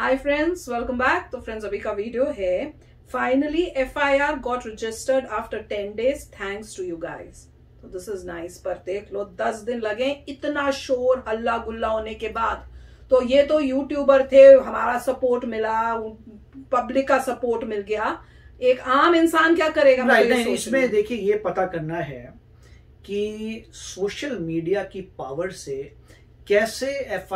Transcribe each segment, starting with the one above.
हाय friends, welcome back. तो friends, अभी का वीडियो है finally FIR got registered after 10 days thanks to you guys. तो दिस इज नाइस। पर देख लो 10 दिन लगे इतना शोर हल्ला गुल्ला होने के बाद। तो ये तो यूट्यूबर थे, हमारा सपोर्ट मिला, पब्लिक का सपोर्ट मिल गया, एक आम इंसान क्या करेगा? नहीं, इसमें देखिए ये पता करना है कि सोशल मीडिया की पावर से कैसे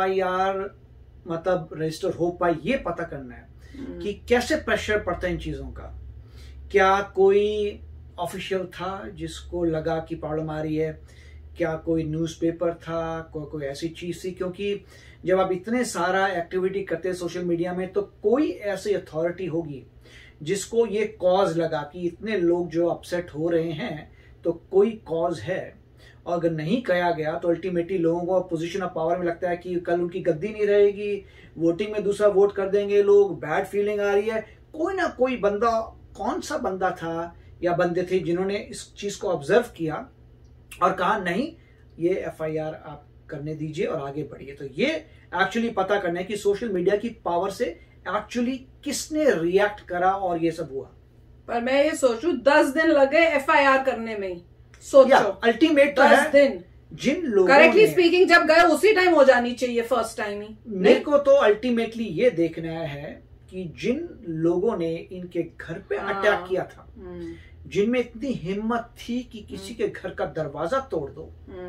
FIR मतलब रजिस्टर हो पाई, ये पता करना है कि कैसे प्रेशर पड़ता है इन चीजों का। क्या कोई ऑफिशियल था जिसको लगा कि प्रॉब्लम आ रही है? क्या कोई न्यूज़पेपर था? कोई ऐसी चीज थी? क्योंकि जब आप इतने सारा एक्टिविटी करते हैं सोशल मीडिया में, तो कोई ऐसी अथॉरिटी होगी जिसको ये कॉज लगा कि इतने लोग जो अपसेट हो रहे हैं, तो कोई कॉज है। और अगर नहीं कहा गया तो अल्टीमेटली लोगों को पोजीशन ऑफ पावर में लगता है कि कल उनकी गद्दी नहीं रहेगी, वोटिंग में दूसरा वोट कर देंगे लोग, बैड फीलिंग आ रही है। कोई ना कोई बंदा, कौन सा बंदा था या बंदे थे जिन्होंने इस चीज को ऑब्जर्व किया और कहा नहीं, ये FIR आप करने दीजिए और आगे बढ़िए। तो ये एक्चुअली पता करना है कि सोशल मीडिया की पावर से एक्चुअली किसने रिएक्ट करा और ये सब हुआ। पर मैं ये सोचूं 10 दिन लगे FIR करने में ही, सोचो अल्टीमेट 10 दिन। जिन लोगों करेक्टली स्पीकिंग जब गए उसी टाइम हो जानी चाहिए, फर्स्ट टाइम ही। मेरे को तो अल्टीमेटली ये देखना है कि जिन लोगों ने इनके घर पे अटैक किया था, जिनमें इतनी हिम्मत थी कि किसी के घर का दरवाजा तोड़ दो,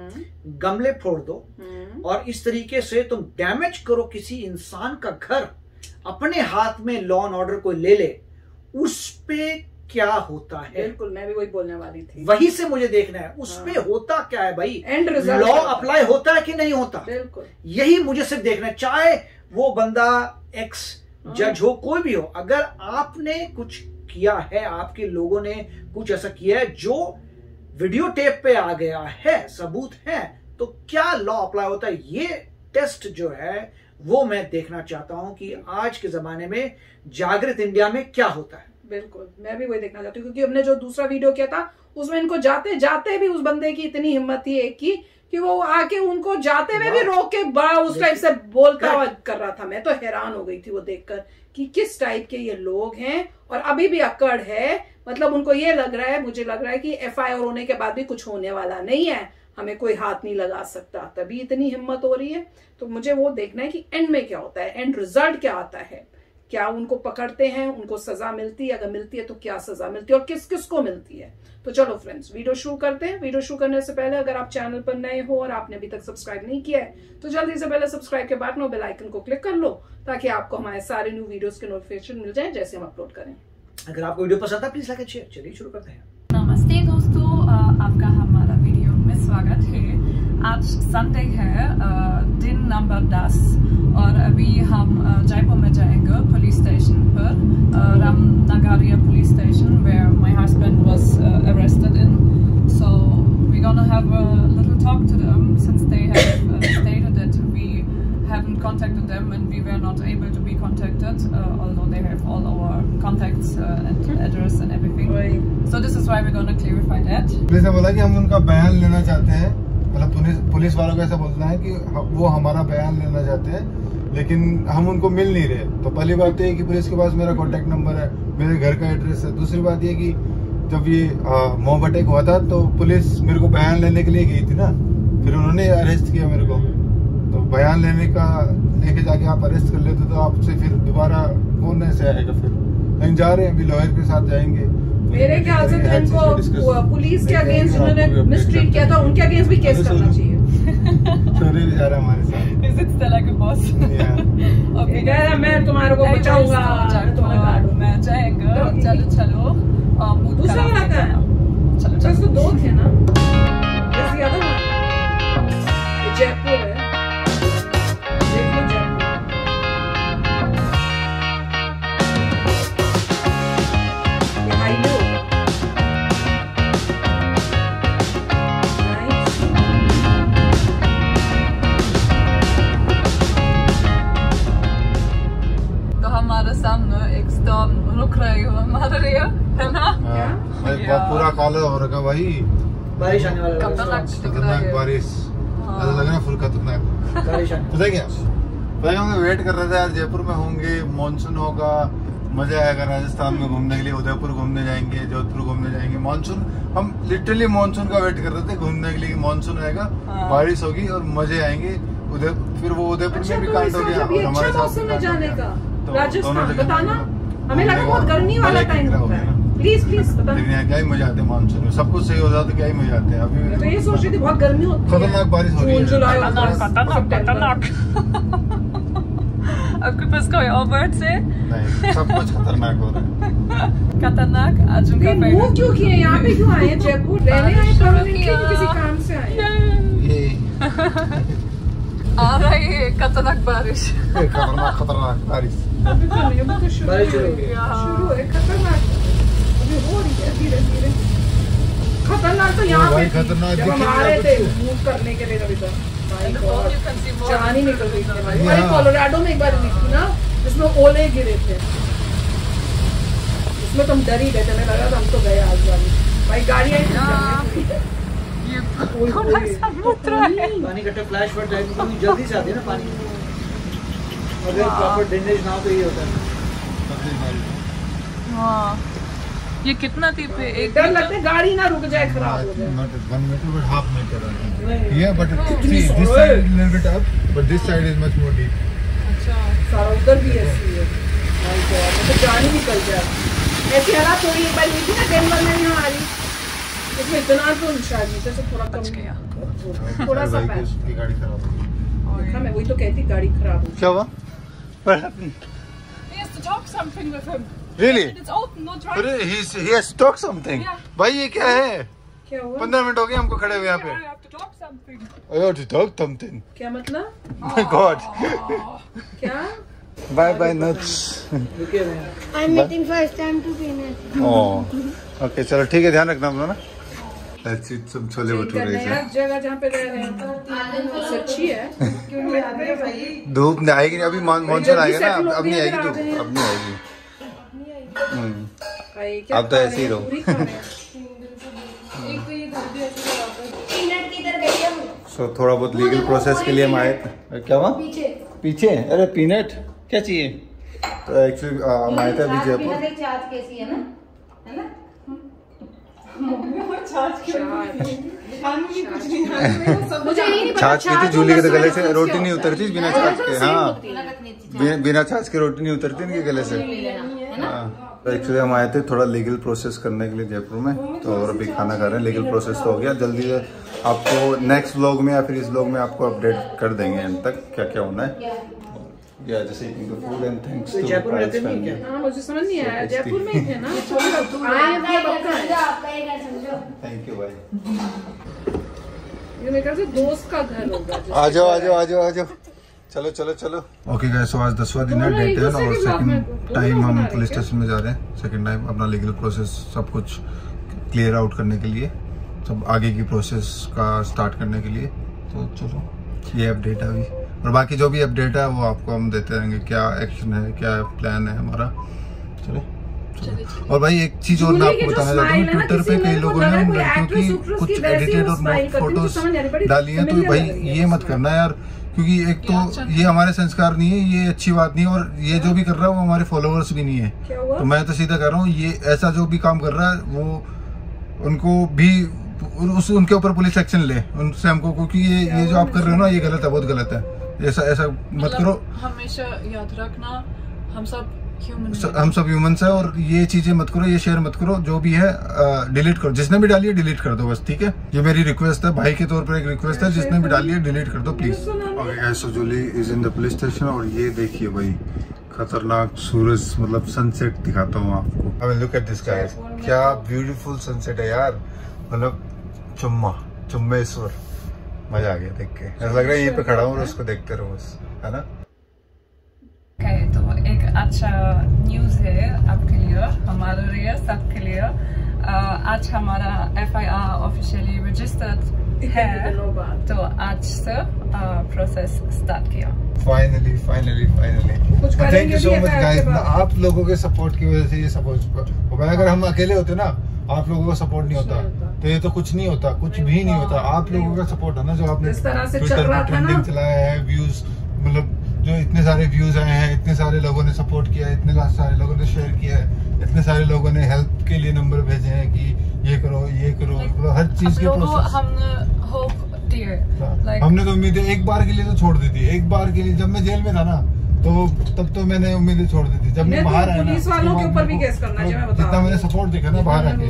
गमले फोड़ दो और इस तरीके से तुम डैमेज करो किसी इंसान का घर, अपने हाथ में लॉ एंड ऑर्डर को ले ले, उस पे क्या होता है? बिल्कुल, मैं भी वही बोलने वाली थी। वही से मुझे देखना है उस पे होता क्या है भाई, एंड रिजल्ट लॉ अप्लाई होता है कि नहीं होता। बिल्कुल, यही मुझे सिर्फ देखना है। चाहे वो बंदा एक्स जज हो, कोई भी हो, अगर आपने कुछ किया है, आपके लोगों ने कुछ ऐसा किया है जो वीडियो टेप पे आ गया है, सबूत है, तो क्या लॉ अप्लाई होता है? ये टेस्ट जो है वो मैं देखना चाहता हूं कि आज के जमाने में जागृत इंडिया में क्या होता है। बिल्कुल, मैं भी वही देखना चाहती हूँ, क्योंकि हमने जो दूसरा वीडियो किया था उसमें इनको जाते जाते भी उस बंदे की इतनी हिम्मत थी एक की कि वो आके उनको जाते हुए भी रोक के बड़ा उस टाइप से बोलता हुआ कर रहा था। मैं तो हैरान हो गई थी वो देखकर कि किस टाइप के ये लोग हैं और अभी भी अकड़ है। मतलब उनको ये लग रहा है, मुझे लग रहा है कि FIR होने के बाद भी कुछ होने वाला नहीं है, हमें कोई हाथ नहीं लगा सकता, तभी इतनी हिम्मत हो रही है। तो मुझे वो देखना है कि एंड में क्या होता है, एंड रिजल्ट क्या आता है। क्या उनको पकड़ते हैं, उनको सजा मिलती है? अगर मिलती है तो क्या सजा मिलती है और किस किस को मिलती है? तो चलो फ्रेंड्स, वीडियो शुरू करते हैं। वीडियो शुरू करने से पहले अगर आप चैनल पर नए हो और आपने अभी तक सब्सक्राइब नहीं किया है तो जल्दी से पहले सब्सक्राइब के बटन और बेल आइकन को क्लिक कर लो, ताकि आपको हमारे सारे न्यू वीडियोस के नोटिफिकेशन मिल जाए जैसे हम अपलोड करें। अगर आपको वीडियो पसंद है प्लीज लाइक शेयर। चलिए शुरू करते हैं। नमस्ते दोस्तों, आपका हमारा वीडियो में स्वागत है। आज संडे है, दिन नंबर 10 और अभी हम जयपुर में जाएंगे पुलिस स्टेशन पर, Ramnagaria police station where my husband was arrested in. So we're gonna have a little talk to them since they have stated that we haven't contacted them and we were not able to be contacted, although they have all our contacts and address and everything. So this is why we're gonna clarify that. Police ने बोला कि हम उनका बयान लेना चाहते हैं, मतलब पुलिस वालों को ऐसा बोलना है कि वो हमारा बयान लेना चाहते हैं, लेकिन हम उनको मिल नहीं रहे। तो पहली बात ये है कि पुलिस के पास मेरा कॉन्टेक्ट नंबर है, मेरे घर का एड्रेस है। दूसरी बात ये कि जब ये मॉब अटैक हुआ था तो पुलिस मेरे को बयान लेने के लिए गई थी ना, फिर उन्होंने अरेस्ट किया मेरे को। तो बयान लेके जाके आप अरेस्ट कर लेते तो आपसे फिर दोबारा कौन ऐसे आएगा? फिर नहीं जा रहे हैं, अभी लॉयर के साथ जाएंगे। मेरे ख्याल से तो इनको पुलिस के अगेंस्ट जिन्होंने मिसट्रीट किया था उनके अगेंस्ट भी केस करना चाहिए। छोरे जा रहा हमारे साथ। Is it still like a boss? Okay, मैं तुम्हारे को बचाऊंगा, मैं जाएंगे। चलो चलो, दूसरा वाला क्या है? चलो तो दो थे ना, जैसे याद है ये जयपुर है, देखो जयपुर। ये हाईवे हो। हमारे सामने एक स्टॉर्म रुक रही है ना? पूरा काला हो रखा भाई, बारिश आने वाला खतरनाक बारिश, ऐसा लग रहा है फुल खतरनाक। बारिश पता क्या, भाई हम वेट कर रहे थे यार, जयपुर में होंगे, मानसून होगा, मजा आएगा राजस्थान में घूमने के लिए, उदयपुर घूमने जाएंगे, जोधपुर घूमने जाएंगे। मानसून, हम लिटरली मानसून का वेट कर रहे थे घूमने के लिए, मानसून आएगा, बारिश होगी और मजे आएंगे। फिर वो उदयपुर में भी कांड हो गया और हमारे साथ भी जाने का। तो राजस्थान बताना, हमें लगा बहुत गर्मी वाला टाइम होता है। प्लीज बताना। लेकिन यहाँ क्या ही मजा आते हैं मानसून में, सब कुछ सही हो जाता है, क्या ही मजा आते हैं। अभी तो ये सोच रही थी बहुत गर्मी होती है, खतरनाक बारिश हो रही है, जुलाई खतरनाक। आपके पास कोई और वर्ड है? नहीं, सब कुछ खतरनाक हो रहा है। खतरनाक। अर्जुन का मूव क्यों किए, यहाँ पे क्यों आए? जयपुर रहने आए परमानेंटली कि किसी काम से आए? ये आ रही है खतरनाक बारिश। खतरनाक बारिश। अभी तो नहीं, अभी तो शुरू है खतरनाक, अभी हो रही है धीरे धीरे। खतरनाक तो यहाँ पे जब हम आ रहे थे मूव करने के लिए, कभी तो जान ही निकल गई थी हमारी। हमारे कोलोराडो में एक बार हुई थी ना, जिसमें ओले गिरे थे, उसमें तो हम डर ही गए थे, हमें लगा था हम तो गए आज वाली भाई, गाड़ियाँ पानी इकट्ठा फ्लैश फ्लड टाइप जल्दी से आती है ना पानी, अगर प्रॉपर ड्रेनेज ना हो तो ये होता है। हाँ, ये कितना थी पे? एक डर लगता है गाड़ी ना रुक जाए, खराब हो जाए। Not 1 meter, but half meter. Yeah, but see, this side is a little bit up, but this side is much more deep. अच्छा, सारा उधर भी ऐसी है, तो जान ही निकल जाए। ऐसी हालात थोड़ी एक बार हुई थी ना डेनवर में, यहाँ आ रही, इसमें इतना तो शायद नीचे से थोड़ा कम गया, थोड़ा सा पैर। की गाड़ी खराब हो गई। देखा, मैं वही तो कहती गाड़ी खराब हो। क्या हुआ? What happened? he has to talk something with him. Really? It's open, no But driving. he has to talk something. Yeah. भाई ये क्या है? क्या हुआ? 15 मिनट हो गए हमको खड़े हुए यहाँ पे। I have to talk something. I have to talk something. क्या मतलब? My God. क्या? Bye bye nuts. रुके हुए हैं। I'm meeting first time to Peanut. Oh. Okay, चलो ठीक है, ध्यान रखना अपना ना। Let's eat some chole bhature से। नया जगह जहाँ पे रह रहे हैं सच्ची है, क्यों नहीं आते हैं भाई? धूप नहीं आएगी, अभी मानसून आएगा ना, अब नहीं आएगी धूप, अब नहीं आएगी। भाई क्या अब तो ऐसे ही रहो। पूरी खा रहे हैं। So, थोड़ा बहुत लीगल प्रोसेस के लिए हम आए थे। क्या हुआ? पीछे? अरे पीनट क्या चाहिए? तो एक्चुअली हम आए थे अभी जयपुर। कैसी है ना, है ना? छाछ की थी जूली के तो गले से रोटी नहीं उतरती बिना छाछ के। हाँ, बिना छाछ के रोटी नहीं उतरती इनके गले से। हाँ, तो एक्चुअली हम आए थे थोड़ा लीगल प्रोसेस करने के लिए जयपुर में, तो और अभी खाना खा रहे हैं। लीगल प्रोसेस तो हो गया, जल्दी से आपको नेक्स्ट व्लॉग में या फिर इस व्लॉग में आपको अपडेट कर देंगे एंड तक क्या क्या होना है। या जैसे food and thanks to Jaipur में रहते नहीं क्या? हाँ, मुझे समझ नहीं आया, जयपुर में ही थे ना? थैंक यू भाई। ये मेरे ख्याल से दोस्त का घर होगा। आ जाओ आ जाओ आ जाओ आ जाओ, चलो चलो चलो। ओके गाइस, सो आज 10वां दिन है, डे 10 और सेकंड टाइम हम पुलिस स्टेशन में जा रहे हैं। सेकंड टाइम अपना लीगल प्रोसेस सब कुछ क्लियर आउट करने के लिए, सब आगे की प्रोसेस का स्टार्ट करने के लिए। तो चलो, ये अपडेट है अभी, और बाकी जो भी अपडेट है वो आपको हम देते रहेंगे, क्या एक्शन है, क्या प्लान है हमारा। चलो। और भाई एक चीज और मैं आपको बताना चाहता हूँ, ट्विटर पे कई लोगों ने लड़कियों की कुछ एडिटेड और नॉट फोटोज डाली हैं, तो भाई ये मत करना यार, क्योंकि एक तो ये हमारे संस्कार नहीं है, ये अच्छी बात नहीं है, और ये जो भी कर रहा है वो हमारे फॉलोअर्स भी नहीं है। तो मैं तो सीधा कर रहा हूँ, ये ऐसा जो भी काम कर रहा है वो उनको भी उनके ऊपर पुलिस एक्शन ले उनसे हमको, क्योंकि ये जो आप कर रहे हो ना ये गलत है, बहुत गलत है। ऐसा मत करो। हमेशा याद रखना, हम सब ह्यूमंस है, और ये चीजें मत करो, ये शेयर मत करो, जो भी है डिलीट करो। जिसने भी डाली है डिलीट कर दो बस, ठीक है? ये मेरी रिक्वेस्ट है, भाई के तौर पर एक रिक्वेस्ट है, जिसने भी डाली है डिलीट कर दो please. Okay guys, so Julie is in the police station, और ये देखिए भाई खतरनाक सूरज, मतलब सनसेट दिखाता हूँ आपको। I mean look at this guys, क्या ब्यूटीफुल सनसेट है यार, मतलब चुम्मेश्वर, मजा आ गया देख के। ऐसा लग रहा है यहीं पे खड़ा हूँ और उसको देखते रहो बस, है ना? तो एक अच्छा न्यूज़ है आपके लिए, हमारे लिए, सबके लिए। आज हमारा FIR ऑफिशियली रजिस्टर्ड है, तो आज से प्रोसेस स्टार्ट किया। Finally thank you so much guys, आप लोगों के सपोर्ट की वजह से ये सपोर्ट हो गया। अगर हम अकेले होते ना, आप लोगों का सपोर्ट नहीं होता तो ये तो कुछ नहीं होता, कुछ भी नहीं होता। आप लोगों का सपोर्ट है ना, जो आपने ट्विटर पर ट्रेंडिंग चलाया है, व्यूज मतलब जो इतने सारे व्यूज आए हैं, इतने सारे लोगों ने सपोर्ट किया है, इतने सारे लोगों ने शेयर किया है, इतने सारे लोगों ने हेल्प के लिए नंबर भेजे हैं कि ये करो ये करो, हर चीज के प्रोसेस हमने तो उम्मीदें एक बार के लिए तो छोड़ दी थी। एक बार के लिए जब मैं जेल में था ना, तो तब तो मैंने उम्मीदें छोड़ दी थी। जब मैं बाहर आया ना, पुलिस वालों के ऊपर भी केस करना चाहिए, मैं बता जितना मैंने सपोर्ट देखा ना बाहर आके,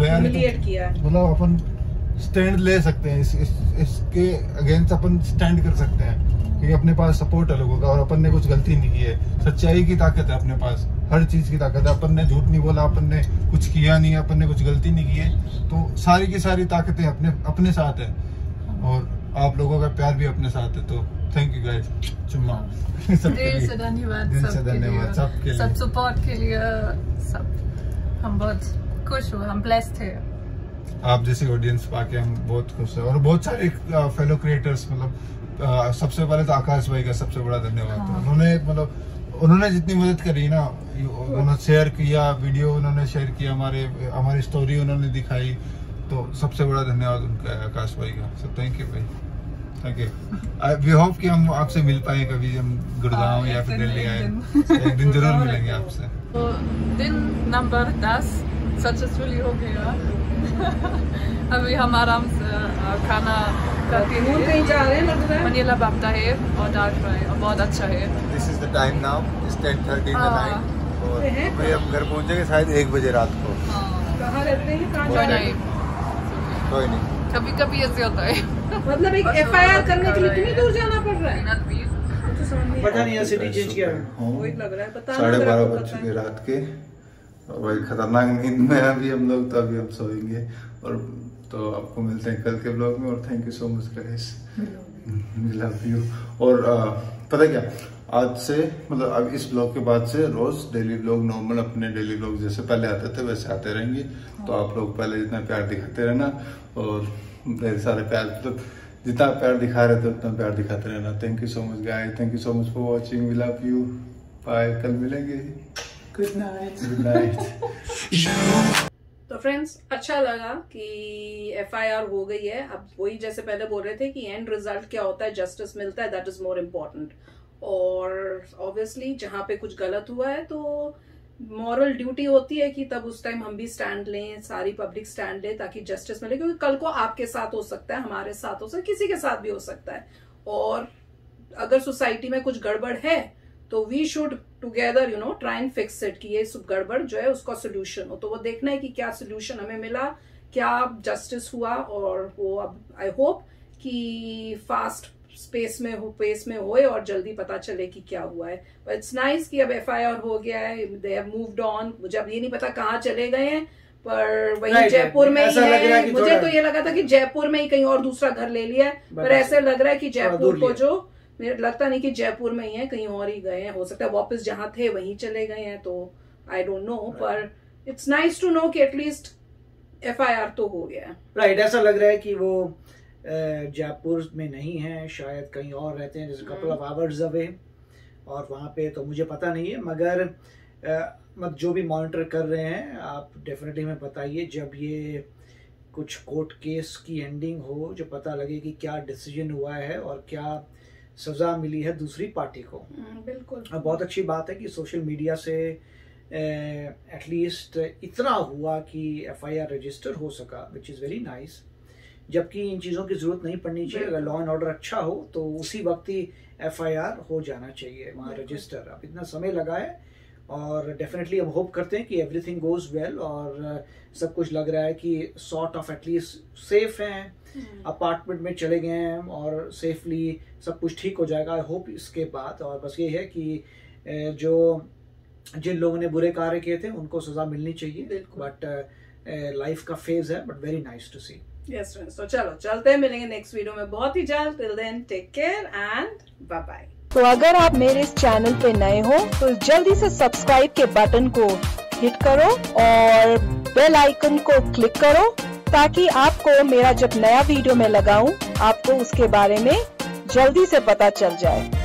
मतलब अपन स्टैंड ले सकते हैं, इसके अगेंस्ट अपन स्टैंड कर सकते हैं कि अपने पास सपोर्ट है लोगों का और अपन ने कुछ गलती नहीं की है। सच्चाई की ताकत है अपने पास, हर चीज की ताकत है। अपन ने झूठ नहीं बोला, अपन ने कुछ किया नहीं, अपन ने कुछ गलती नहीं की है, तो सारी की सारी ताकतें अपने साथ है और आप लोगों का प्यार भी अपने साथ है। तो थैंक यू गाइस, चुम्मा। दिल से धन्यवाद सबके लिए, सब सपोर्ट के लिए। सब हम बहुत खुश हुए, हम ब्लेस्ड थे। आप जैसे ऑडियंस पाके हम बहुत खुश हैं और बहुत सारे फेलो क्रिएटर्स, मतलब सबसे पहले तो आकाश भाई का सबसे बड़ा धन्यवाद। हाँ। उन्होंने जितनी मदद करी ना, उन्होंने शेयर किया वीडियो, उन्होंने शेयर किया, हमारी स्टोरी उन्होंने दिखाई, तो सबसे बड़ा धन्यवाद उनका है, आकाश भाई का। सो थैंक यू भाई, थैंक यू। वी होप कि हम आपसे मिल पाए कभी, हम गुड़गांव या फिर दिल्ली आए, एक दिन जरूर मिलेंगे आपसे। तो दिन नंबर 10 सक्सेसफुली हो गया। अभी हम आराम से खाना कहीं जा रहे हैं, मनीला बापता है और दाल फ्राई और बहुत अच्छा है। This is the time now, it's 10:30 in the night और अभी हम घर पहुंचेंगे शायद 1 बजे रात को। कहाँ रहते हैं, कहाँ कोई नहीं, कोई नहीं, कभी कभी ऐसे होता है। मतलब एक FIR करने के लिए कितनी दूर जाना पड़ रहा है? पता नहीं, सिटी चेंज किया है, वही लग रहा है। पता 12:30 बज चुके रात के, वही खतरनाक नींद में अभी हम लोग, तो अभी हम सोएंगे। और तो आपको मिलते हैं कल के ब्लॉग में, और thank you so much guys, we love you. और पता क्या, आज से मतलब अब इस ब्लॉग के बाद से रोज डेली ब्लॉग, नॉर्मल अपने डेली ब्लॉग जैसे पहले आते थे वैसे आते रहेंगे। तो आप लोग पहले जितना प्यार दिखाते रहना, और ढेर सारे प्यार, मतलब जितना प्यार दिखा रहे थे उतना प्यार दिखाते रहना। Thank you so much guys, thank you so much for watching, we love you, bye, कल मिलेंगे। Good night, good night. तो फ्रेंड्स, अच्छा लगा कि FIR हो गई है। अब वही जैसे पहले बोल रहे थे कि एंड रिजल्ट क्या होता है, जस्टिस मिलता है, दैट इज मोर इम्पोर्टेंट। और ऑब्वियसली जहाँ पे कुछ गलत हुआ है तो मॉरल ड्यूटी होती है कि तब उस टाइम हम भी स्टैंड लें, सारी पब्लिक स्टैंड ले, ताकि जस्टिस मिले। क्योंकि कल को आपके साथ हो सकता है, हमारे साथ हो सकता है, किसी के साथ भी हो सकता है। और अगर सोसाइटी में कुछ गड़बड़ है तो we should together try and fix it, कि ये सब गड़बड़ जो है उसका सोल्यूशन हो। तो वो देखना है कि क्या सोल्यूशन हमें मिला, क्या जस्टिस हुआ। और वो अब आई होप कि फास्ट पेस में होए और जल्दी पता चले कि क्या हुआ है। बट इट्स नाइस कि अब FIR हो गया है, दे हैव मूव्ड ऑन। मुझे अब ये नहीं पता कहाँ चले गए हैं, पर वही जयपुर में ही है। मुझे तो ये लगा था कि जयपुर में ही कहीं और दूसरा घर ले लिया है, पर ऐसे लग रहा है कि जयपुर को जो, मुझे लगता नहीं कि जयपुर में ही है, कहीं और ही गए हैं। हो सकता है वापस जहां थे वहीं चले गए हैं, तो आई डोंट नो। पर इट्स नाइस टू नो कि एटलीस्ट FIR तो हो गया है। राइट, ऐसा लग रहा है कि वो जयपुर में नहीं है, शायद कहीं और रहते हैं, जैसे कपल ऑफ आवर्स अवे, और वहाँ पे तो मुझे पता नहीं है। मगर मत जो भी मॉनिटर कर रहे हैं आप डेफिनेटली हमें बताइए, जब ये कुछ कोर्ट केस की एंडिंग हो, जो पता लगे कि क्या डिसीजन हुआ है और क्या सजा मिली है दूसरी पार्टी को। बिल्कुल। बहुत अच्छी बात है कि सोशल मीडिया से एटलीस्ट इतना हुआ कि FIR रजिस्टर हो सका, विच इज़ वेरी नाइस। जबकि इन चीज़ों की जरूरत नहीं पड़नी चाहिए। अगर लॉ एंड ऑर्डर अच्छा हो तो उसी वक्त ही FIR हो जाना चाहिए वहाँ रजिस्टर। अब इतना समय लगा है, और डेफिनेटली हम होप करते हैं कि एवरीथिंग गोज वेल, और सब कुछ लग रहा है कि सॉर्ट ऑफ एटलीस्ट सेफ हैं, अपार्टमेंट में चले गए हैं और सेफली सब कुछ ठीक हो जाएगा, आई होप इसके बाद। और बस ये है कि जिन लोगों ने बुरे कार्य किए थे उनको सजा मिलनी चाहिए। बट लाइफ का फेज है, but very nice to see. Yes friends, तो चलो चलते हैं, मिलेंगे नेक्स्ट वीडियो में बहुत ही जल्द। Till then take care and bye bye. तो अगर आप मेरे इस चैनल पे नए हो तो जल्दी से सब्सक्राइब के बटन को हिट करो और बेल आइकन को क्लिक करो, ताकि आपको मेरा जब नया वीडियो मैं लगाऊं आपको उसके बारे में जल्दी से पता चल जाए।